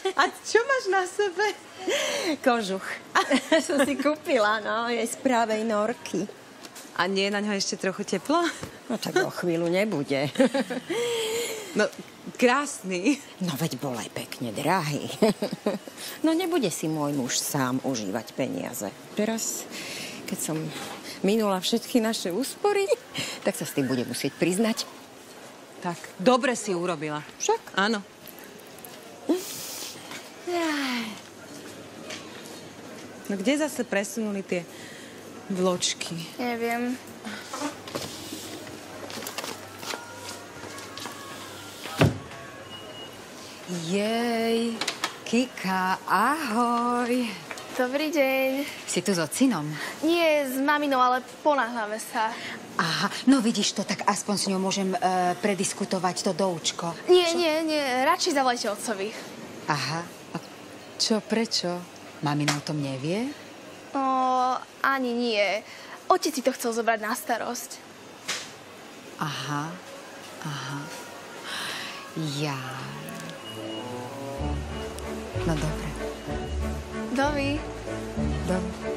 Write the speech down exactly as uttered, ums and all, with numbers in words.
A čo máš na sebe? Kožuch. Som si kúpila, no, je z pravej norky. A nie je na ňo ešte trochu teplo? No tak o chvíľu nebude. No, krásny. No veď bol aj pekne drahý. No nebude si môj muž sám užívať peniaze. Teraz, keď som minula všetky naše úspory, tak sa s tým bude musieť priznať. Tak, dobre si urobila. Však? Áno. No kde zase presunuli tie vločky? Neviem. Jej, Kika, ahoj. Dobrý deň. Si tu s ocinom? Nie s maminou, ale ponáhľame sa. Aha, no vidíš to, tak aspoň s ňou môžem e, prediskutovať to doučko. Nie, nie, nie, radšej zavolajte otcovi. Aha, a čo, prečo? Mamina o tom nevie? No, ani nie. Otec si to chcel zobrať na starosť. Aha, aha. Ja. No dobre. Dovi. Dobre.